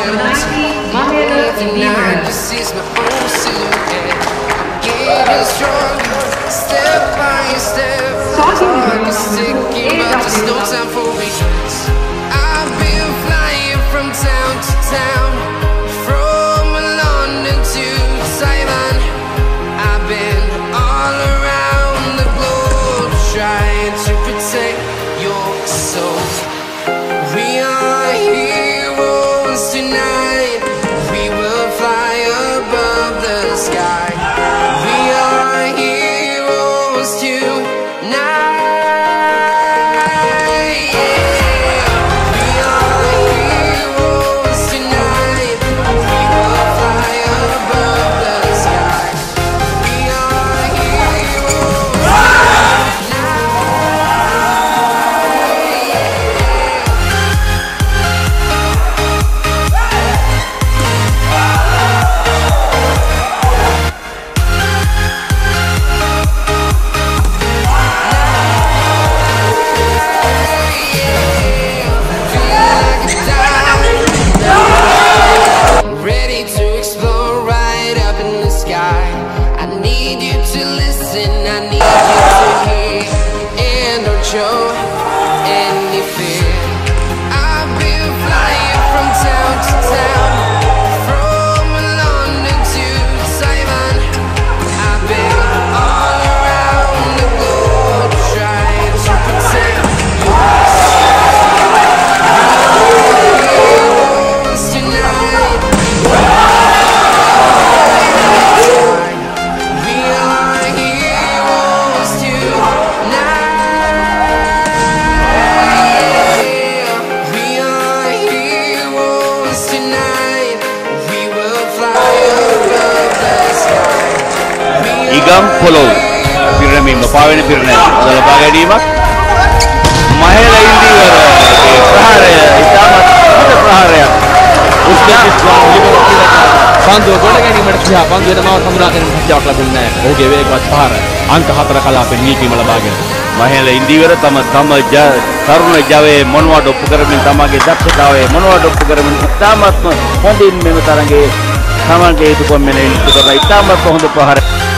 attempt. Even now, this is my own silhouette. I'm getting stronger, step by step. Heart is ticking, but there's no time for regrets. I've been flying from town to town, from London to Taiwan. I've been all around the globe trying to protect your soul. We are heroes tonight. We will fly above the sky. We are heroes tonight. Igam Polo Pirami Mapawin Pirna adalah bagaidimak Mahela Indiwara Praharya Itamat ada Praharya Uzbekistan Pandu golagani mertia pandu nama samurakan menjawab lagunya oke wegwat pahar angka 4 kalapen niki malabagen Mahela Indiwara tama taruna jawe monwa doppu karamin tamage dakshatawe monwa doppu karamin itamat hondin mematarange samage itu pemene itu karena itamat honda pahar